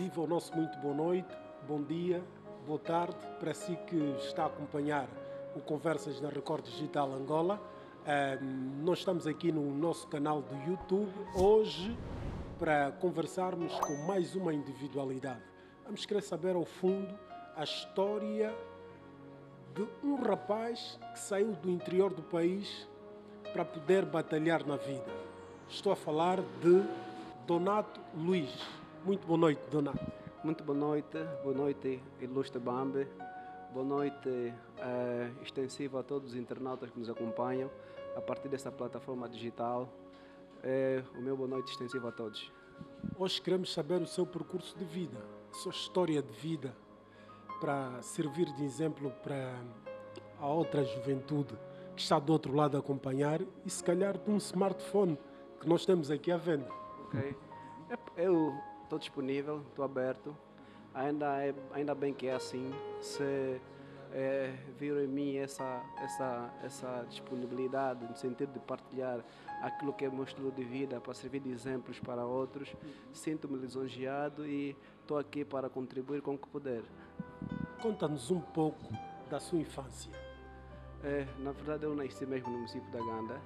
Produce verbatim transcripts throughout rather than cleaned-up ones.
Viva o nosso muito boa noite, bom dia, boa tarde, para si que está a acompanhar o Conversas na Record Digital Angola. Um, nós estamos aqui no nosso canal do YouTube hoje para conversarmos com mais uma individualidade. Vamos querer saber ao fundo a história de um rapaz que saiu do interior do país para poder batalhar na vida. Estou a falar de Donato Luiz. Muito boa noite, Donato. Muito boa noite, boa noite, ilustre Bambi. Boa noite eh, extensiva a todos os internautas que nos acompanham a partir dessa plataforma digital. Eh, o meu boa noite extensivo a todos. Hoje queremos saber o seu percurso de vida, a sua história de vida, para servir de exemplo para a outra juventude que está do outro lado a acompanhar e se calhar de um smartphone que nós temos aqui à venda. Ok. Eu estou disponível, estou aberto. Ainda, é, ainda bem que é assim. Se é, viram em mim essa, essa, essa disponibilidade no sentido de partilhar aquilo que é o meu estilo de vida para servir de exemplos para outros, sinto-me lisonjeado e estou aqui para contribuir com o que puder. Conta-nos um pouco da sua infância. É, na verdade, eu nasci mesmo no município da Ganda,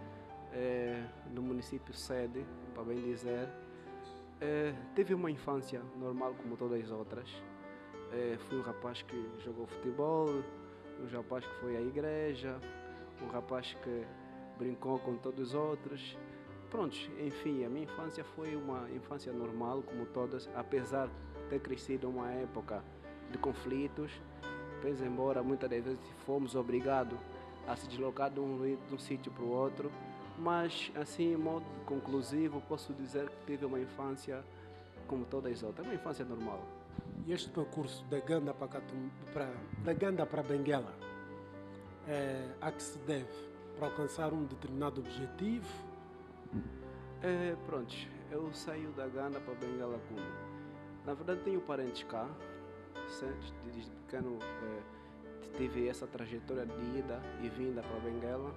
é, no município sede, para bem dizer. É, tive uma infância normal como todas as outras. É, fui um rapaz que jogou futebol, um rapaz que foi à igreja, um rapaz que brincou com todos os outros. Prontos, enfim, a minha infância foi uma infância normal como todas, apesar de ter crescido numa época de conflitos, pois embora muitas das vezes fomos obrigados a se deslocar de um, de um sítio para o outro, mas assim, em modo conclusivo, posso dizer que tive uma infância como todas as outras, uma infância normal. E este percurso da Ganda para, Catum, para, da Ganda para Benguela, é, a que se deve? Para alcançar um determinado objetivo? É, pronto, eu saí da Ganda para Benguela como? Na verdade tenho parentes cá, certo? Desde pequeno é, tive essa trajetória de ida e vinda para Benguela,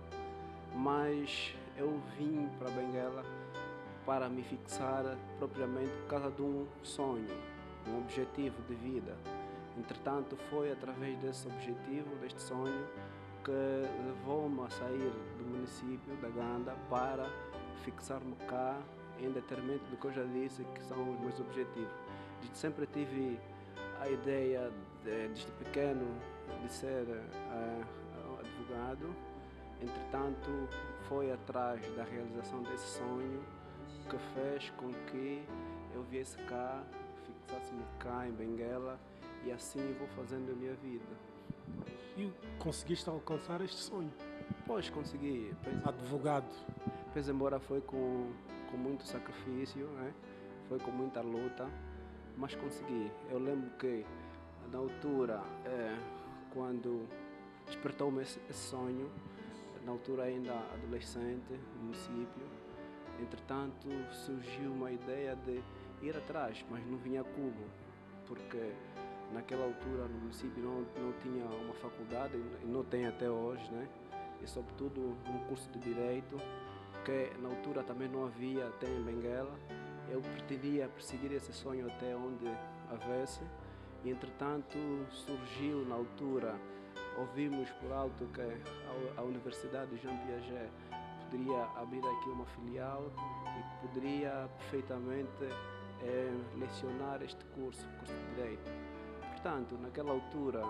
mas eu vim para Benguela para me fixar propriamente por causa de um sonho, um objetivo de vida. Entretanto, foi através desse objetivo, deste sonho, que levou-me a sair do município da Ganda para fixar-me cá em detrimento do que eu já disse que são os meus objetivos. Desde sempre tive a ideia, de, desde pequeno, de ser uh, advogado. Entretanto, foi atrás da realização desse sonho que fez com que eu viesse cá, fixasse-me cá em Benguela e assim vou fazendo a minha vida. E conseguiste alcançar este sonho? Pois consegui. Pois, advogado. Pois embora foi com, com muito sacrifício, né? Foi com muita luta, mas consegui. Eu lembro que na altura, é, quando despertou-me esse, esse sonho, na altura ainda adolescente, no município, entretanto surgiu uma ideia de ir atrás, mas não vinha como, porque naquela altura no município não, não tinha uma faculdade, e não tem até hoje, né? E sobretudo um curso de Direito, que na altura também não havia até em Benguela. Eu pretendia perseguir esse sonho até onde houvesse, e entretanto surgiu na altura, ouvimos por alto que a Universidade Jean Piaget poderia abrir aqui uma filial e que poderia perfeitamente é, lecionar este curso, curso de Direito. Portanto, naquela altura,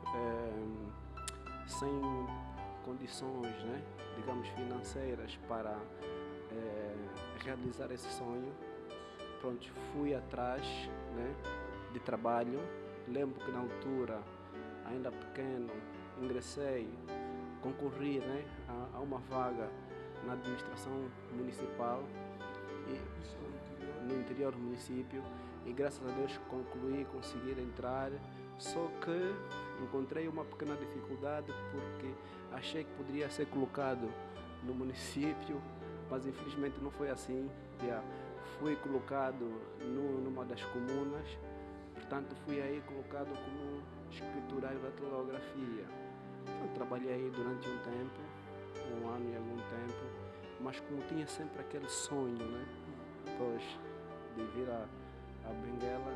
é, sem condições, né, digamos, financeiras para é, realizar esse sonho, pronto, fui atrás, né, de trabalho. Lembro que na altura, ainda pequeno, ingressei, concorri, né, a, a uma vaga na administração municipal e no interior do município, e graças a Deus concluí, consegui entrar, só que encontrei uma pequena dificuldade porque achei que poderia ser colocado no município, mas infelizmente não foi assim. Já fui colocado no, numa das comunas, portanto fui aí colocado como escriturário da telegrafia. Eu trabalhei aí durante um tempo, um ano e algum tempo, mas como tinha sempre aquele sonho, né? Pois, de vir a, a Benguela,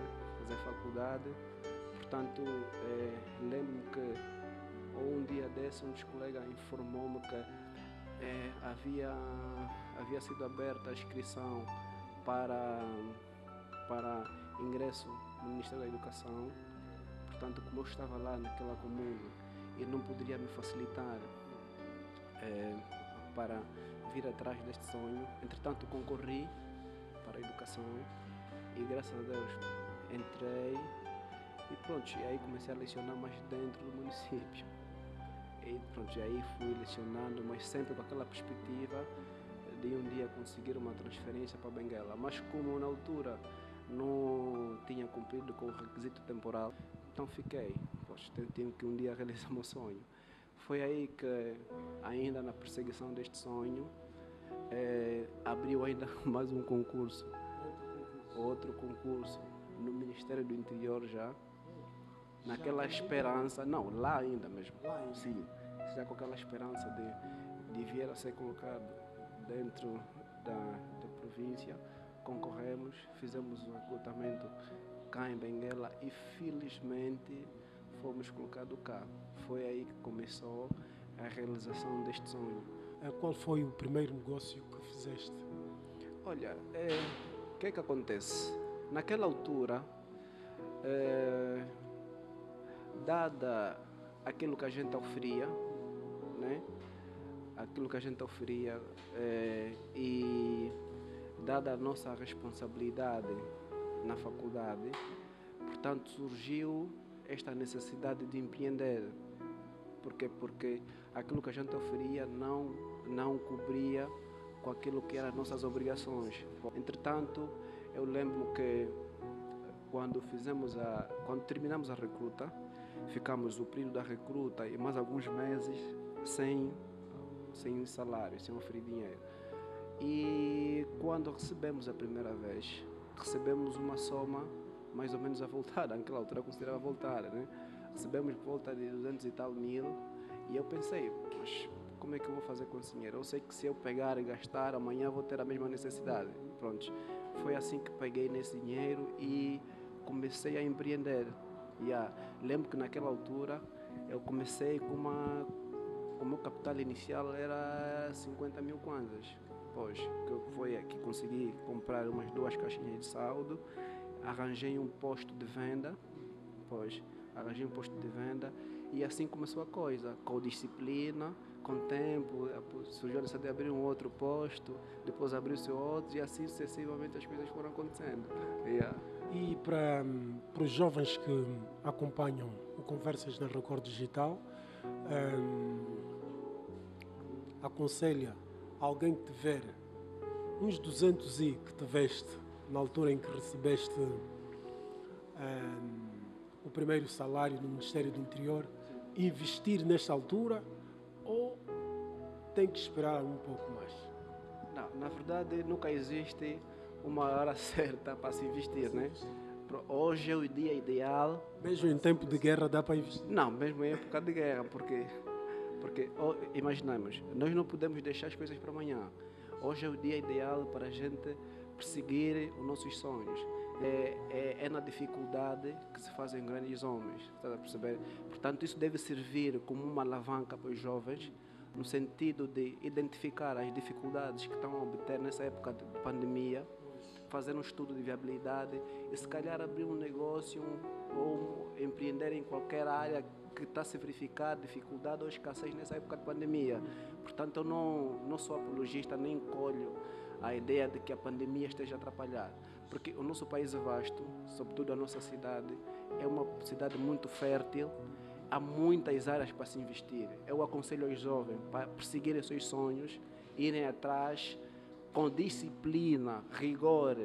fazer faculdade. Portanto, eh, lembro-me que um dia desse um dos colegas informou-me que eh, havia, havia sido aberta a inscrição para, para ingresso no Ministério da Educação. Portanto, como eu estava lá naquela comuna, ele não poderia me facilitar eh, para vir atrás deste sonho. Entretanto, concorri para a educação e, graças a Deus, entrei e pronto, e aí comecei a lecionar mais dentro do município. E pronto, e aí fui lecionando, mas sempre com aquela perspectiva de um dia conseguir uma transferência para Benguela. Mas como na altura não tinha cumprido com o requisito temporal, então fiquei, poxa, tenho que um dia realizar o meu sonho. Foi aí que, ainda na perseguição deste sonho, eh, abriu ainda mais um concurso, outro concurso no Ministério do Interior já, naquela esperança, não, lá ainda mesmo, sim, já com aquela esperança de, de vir a ser colocado dentro da, da província. Concorremos, fizemos o recrutamento cá em Benguela e felizmente fomos colocados cá. Foi aí que começou a realização deste sonho. Qual foi o primeiro negócio que fizeste? Olha, é, o que é que acontece? Naquela altura, é, dada aquilo que a gente oferia, né? Aquilo que a gente oferia é, e dada a nossa responsabilidade na faculdade, portanto surgiu esta necessidade de empreender. Por quê? Porque aquilo que a gente oferia não, não cobria com aquilo que eram as nossas obrigações. Entretanto, eu lembro que quando, fizemos a, quando terminamos a recruta, ficamos o período da recruta e mais alguns meses sem, sem salário, sem oferir dinheiro. E quando recebemos a primeira vez, recebemos uma soma mais ou menos avultada, naquela altura eu considerava avultada, né? Recebemos por volta de duzentos e tal mil e eu pensei, mas como é que eu vou fazer com esse dinheiro? Eu sei que se eu pegar e gastar, amanhã vou ter a mesma necessidade. Pronto, foi assim que peguei nesse dinheiro e comecei a empreender. Yeah. Lembro que naquela altura eu comecei com uma, o meu capital inicial era cinquenta mil kwanzas. Pois, que foi que consegui comprar umas duas caixinhas de saldo, arranjei um posto de venda, pois, arranjei um posto de venda e assim começou a coisa, com disciplina, com tempo, surgiu a necessidade de abrir um outro posto, depois abriu-se outro e assim sucessivamente as coisas foram acontecendo. Yeah. E para, para os jovens que acompanham o Conversas na Record Digital, um, aconselha alguém que tiver uns duzentos i que tiveste na altura em que recebeste um, o primeiro salário no Ministério do Interior, investir nesta altura ou tem que esperar um pouco mais? Não, na verdade nunca existe uma hora certa para se investir, né? Hoje é o dia ideal. Mesmo em tempo de guerra dá para investir? Não, mesmo em época de guerra, porque, porque oh, imaginamos, nós não podemos deixar as coisas para amanhã. Hoje é o dia ideal para a gente perseguir os nossos sonhos. É, é, é na dificuldade que se fazem grandes homens, está a perceber? Portanto, isso deve servir como uma alavanca para os jovens, no sentido de identificar as dificuldades que estão a obter nessa época de pandemia, fazer um estudo de viabilidade e se calhar abrir um negócio ou empreender em qualquer área que está a se verificar dificuldade ou escassez nessa época de pandemia. Portanto, eu não, não sou apologista nem encolho a ideia de que a pandemia esteja a atrapalhar, porque o nosso país é vasto, sobretudo a nossa cidade, é uma cidade muito fértil, há muitas áreas para se investir. Eu aconselho aos jovens para perseguirem seus sonhos, irem atrás com disciplina, rigor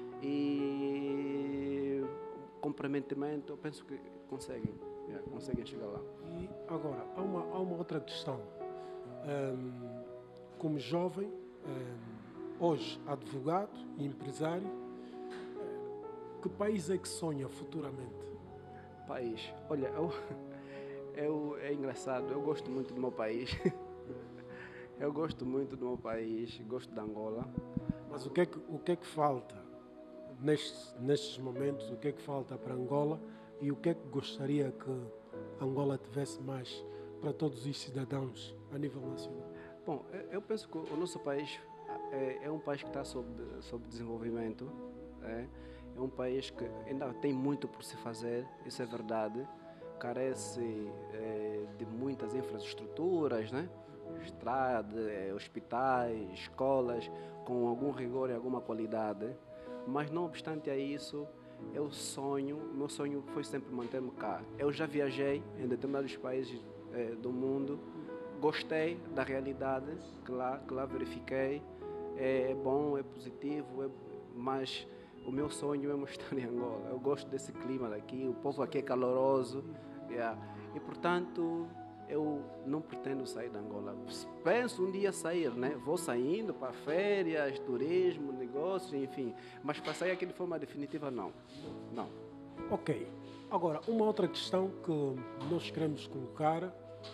e comprometimento. Eu penso que conseguem, yeah, conseguem chegar lá. E agora, há uma, há uma outra questão. Um, como jovem, um, hoje advogado e empresário, que país é que sonha futuramente? País, olha, eu, eu, é engraçado, eu gosto muito do meu país. Eu gosto muito do meu país, gosto de Angola. Mas o que é que, o que, é que falta nestes, nestes momentos, o que é que falta para Angola e o que é que gostaria que Angola tivesse mais para todos os cidadãos a nível nacional? Bom, eu- eu penso que o nosso país é, é um país que está sob, sob desenvolvimento. É, é um país que ainda tem muito por se fazer, isso é verdade. Carece eh, de muitas infraestruturas, né? Estrada, eh, hospitais, escolas, com algum rigor e alguma qualidade. Mas não obstante a isso, eu sonho, o meu sonho foi sempre manter-me cá. Eu já viajei em determinados países eh, do mundo, gostei da realidade que lá, que lá verifiquei. É, é bom, é positivo, é- mas o meu sonho é mostrar em Angola. Eu gosto desse clima daqui, o povo aqui é caloroso. Yeah. E portanto, eu não pretendo sair da Angola. Penso um dia sair, né? Vou saindo para férias, turismo, negócios, enfim. Mas para sair aqui de forma definitiva, não. Não. Ok. Agora, uma outra questão que nós queremos colocar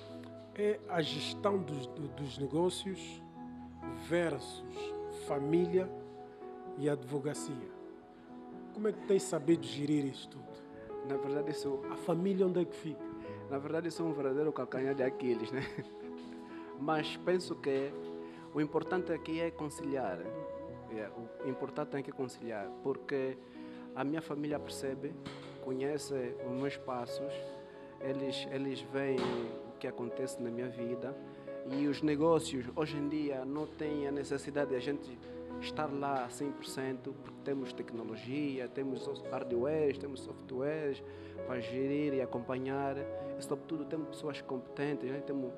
é a gestão dos, do- dos negócios versus família e advocacia. Como é que tem sabido gerir isto tudo? Na verdade, isso, A família onde é que fica? na verdade, isso é um verdadeiro calcanhar de Aquiles, né? Mas penso que o importante aqui é conciliar. É, o importante é que conciliar, porque a minha família percebe, conhece os meus passos, eles, eles veem o que acontece na minha vida e os negócios hoje em dia não têm a necessidade de a gente estar lá a cem por cento, porque temos tecnologia, temos hardware, temos softwares para gerir e acompanhar e sobretudo temos pessoas competentes, né? Temos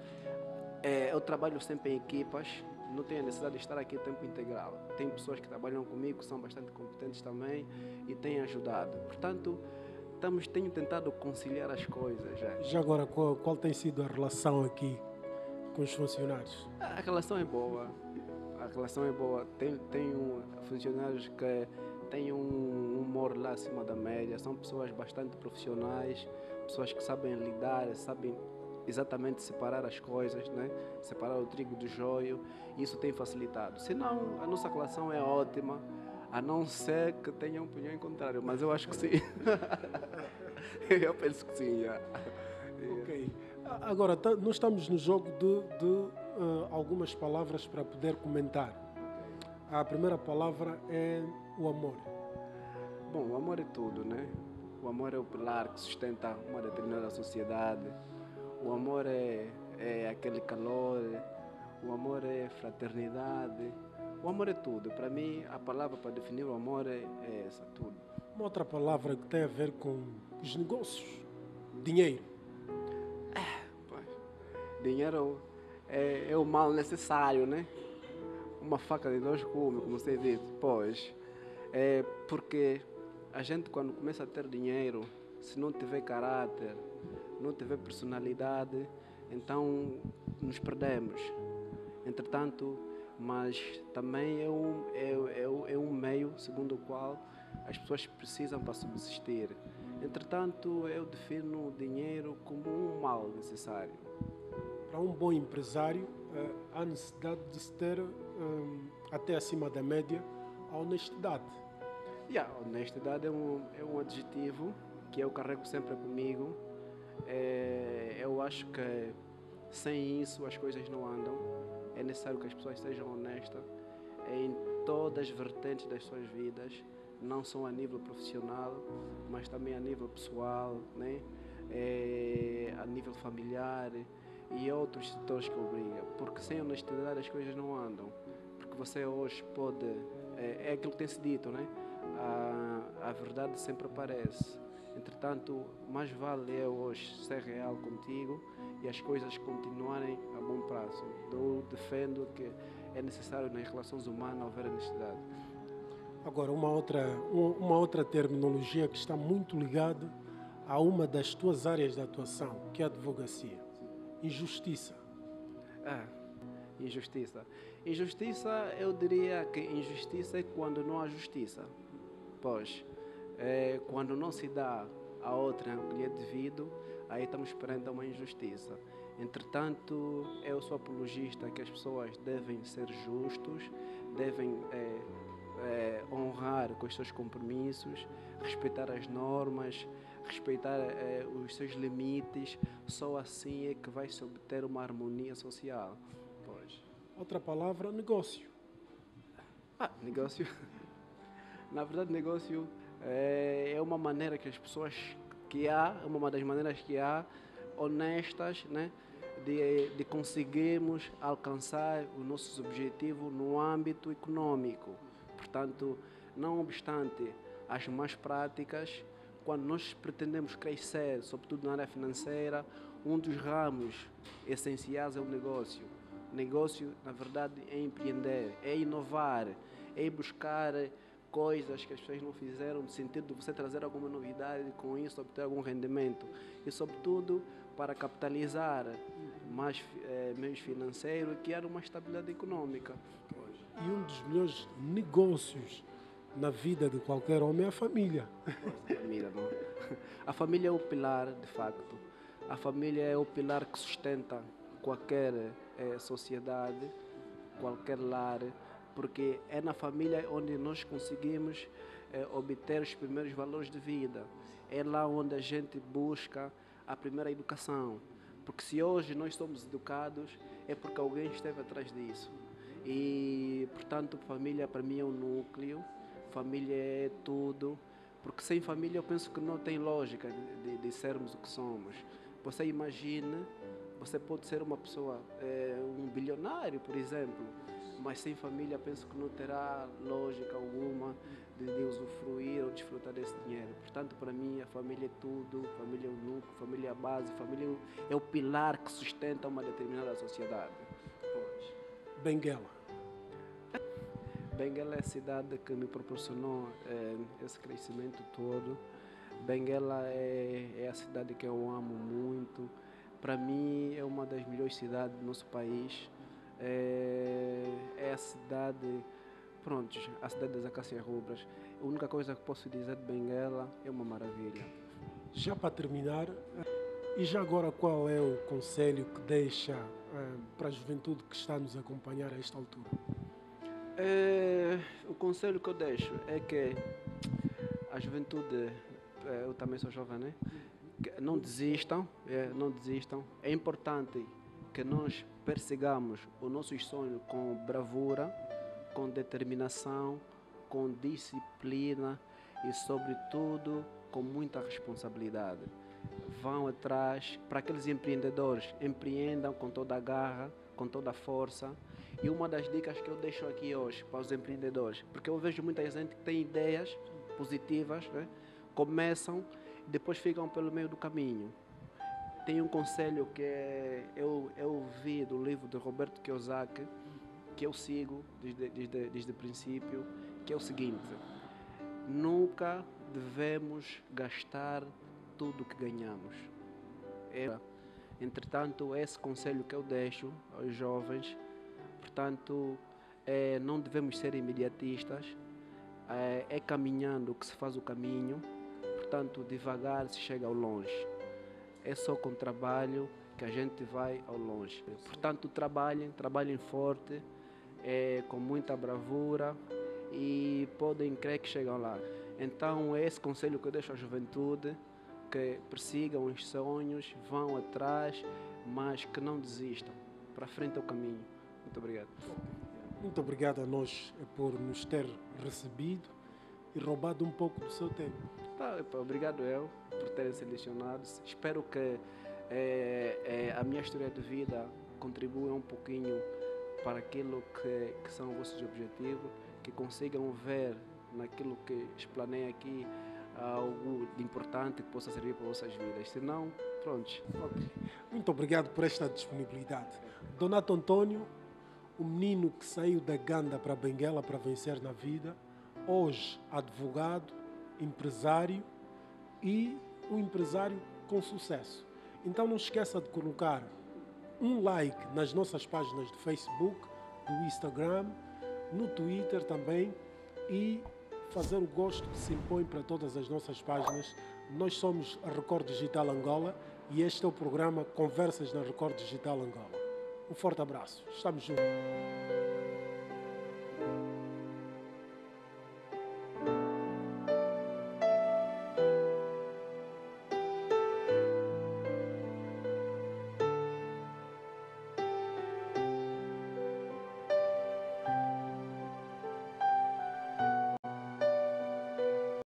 é, eu trabalho sempre em equipas, não tenho a necessidade de estar aqui o tempo integral. Tem pessoas que trabalham comigo, que são bastante competentes também e têm ajudado. Portanto, estamos, tenho tentado conciliar as coisas. Já. Já agora, qual, qual tem sido a relação aqui com os funcionários? A relação é boa, a relação é boa. Tenho, tenho funcionários que têm um humor lá acima da média, são pessoas bastante profissionais, pessoas que sabem lidar, sabem exatamente separar as coisas, né? Separar o trigo do joio, e isso tem facilitado. Senão, a nossa relação é ótima, a não ser que tenha um opinião em contrário, mas eu acho que sim. Eu penso que sim. Já. Ok. A- Agora, tá- nós estamos no jogo de, de, eh, algumas palavras para poder comentar. A primeira palavra é o amor. Bom, o amor é tudo, né? O amor é o pilar que sustenta uma determinada sociedade. O amor é, é aquele calor, o amor é fraternidade. O amor é tudo. Para mim, a palavra para definir o amor é, é essa, tudo. Uma outra palavra que tem a ver com os negócios. Dinheiro. Pois, dinheiro é, é o mal necessário, né? Uma faca de dois gumes, como você diz. Pois, é porque a gente quando começa a ter dinheiro, se não tiver caráter, não tiver personalidade, então nos perdemos. Entretanto, mas também é um, é, é, é um meio segundo o qual as pessoas precisam para subsistir. Entretanto, eu defino o dinheiro como um mal necessário. Para um bom empresário, eh, há necessidade de se ter, eh, até acima da média, a honestidade. E a honestidade é um, é um adjetivo que eu carrego sempre comigo. É, eu acho que sem isso as coisas não andam. É necessário que as pessoas sejam honestas em todas as vertentes das suas vidas, não só a nível profissional, mas também a nível pessoal, né? É, a nível familiar e outros setores que obrigam. Porque sem honestidade as coisas não andam. Porque você hoje pode. É, é aquilo que tem-se dito, né? A, a verdade sempre aparece. Entretanto, mais vale eu hoje ser real contigo e as coisas continuarem a bom prazo. Eu defendo que é necessário nas relações humanas haver honestidade. Agora, uma outra, um- uma outra terminologia que está muito ligada a uma das tuas áreas de atuação, que é a advocacia. Injustiça. Ah, injustiça. Injustiça, eu diria que injustiça é quando não há justiça. Pois, é, quando não se dá a outra o que lhe é devido, aí estamos perante uma injustiça. Entretanto, eu sou apologista que as pessoas devem ser justos, devem é, é, honrar com os seus compromissos, respeitar as normas, respeitar é, os seus limites. Só assim é que vai se obter uma harmonia social. Pois. Outra palavra, negócio. Ah, negócio. Na verdade, negócio é, é uma maneira que as pessoas que há, é uma das maneiras que há, honestas, né, de, de conseguirmos alcançar os nossos objetivos no âmbito econômico. Portanto, não obstante as más práticas, quando nós pretendemos crescer, sobretudo na área financeira, um dos ramos essenciais é o negócio. O negócio, na verdade, é empreender, é inovar, é buscar coisas que as pessoas não fizeram, no sentido de você trazer alguma novidade e com isso obter algum rendimento. E, sobretudo, para capitalizar mais eh, meios financeiros e criar uma estabilidade econômica. E um dos melhores negócios na vida de qualquer homem é a família. A família, não? A família é o pilar, de facto. A família é o pilar que sustenta qualquer eh, sociedade, qualquer lar, porque é na família onde nós conseguimos eh, obter os primeiros valores de vida. É lá onde a gente busca a primeira educação. Porque se hoje nós somos educados, é porque alguém esteve atrás disso. E, portanto, família para mim é um núcleo, família é tudo, porque sem família eu penso que não tem lógica de, de, de sermos o que somos. Você imagina, você pode ser uma pessoa, é, um bilionário, por exemplo, mas sem família penso que não terá lógica alguma de, de usufruir ou desfrutar desse dinheiro. Portanto, para mim, a família é tudo, família é o núcleo, família é a base, família é o pilar que sustenta uma determinada sociedade. Pois. Benguela. Benguela é a cidade que me proporcionou é, esse crescimento todo. Benguela é, é a cidade que eu amo muito. Para mim, é uma das melhores cidades do nosso país. É, é a cidade, pronto, a cidade das acácias rubras. A única coisa que posso dizer de Benguela é uma maravilha. Já para terminar, e já agora qual é o conselho que deixa eh, para a juventude que está a nos acompanhar a esta altura? É, o conselho que eu deixo é que a juventude, eu também sou jovem, né? Que não desistam, é, não desistam. É importante que nós persigamos os nossos sonhos com bravura, com determinação, com disciplina e, sobretudo, com muita responsabilidade. Vão atrás, para aqueles empreendedores, empreendam com toda a garra, com toda a força. E uma das dicas que eu deixo aqui hoje para os empreendedores, porque eu vejo muita gente que tem ideias positivas, né? Começam e depois ficam pelo meio do caminho. Tem um conselho que é, eu, eu vi do livro de Roberto Kiyosaki, que eu sigo desde, desde, desde o princípio, que é o seguinte: nunca devemos gastar tudo que ganhamos. É, entretanto, esse conselho que eu deixo aos jovens, portanto, é, não devemos ser imediatistas, é, é caminhando que se faz o caminho, portanto, devagar se chega ao longe. É só com trabalho que a gente vai ao longe. Portanto, trabalhem, trabalhem forte, é, com muita bravura e podem crer que chegam lá. Então, é esse conselho que eu deixo à juventude, que persigam os sonhos, vão atrás, mas que não desistam. Para frente é o caminho. Muito obrigado. Muito obrigado a nós por nos ter recebido e roubado um pouco do seu tempo. Tá, obrigado eu por terem selecionado. Espero que é, é, a minha história de vida contribua um pouquinho para aquilo que, que são os vossos objetivos, que consigam ver naquilo que explanei aqui algo de importante que possa servir para as vossas vidas. Se não, pronto. Okay. Muito obrigado por esta disponibilidade. Donato Antônio, o menino que saiu da Ganda para Benguela para vencer na vida, hoje advogado, empresário e um empresário com sucesso. Então não esqueça de colocar um like nas nossas páginas do Facebook, do Instagram, no Twitter também e fazer o gosto que se impõe para todas as nossas páginas. Nós somos a Record Digital Angola e este é o programa Conversas na Record Digital Angola. Um forte abraço. Estamos juntos.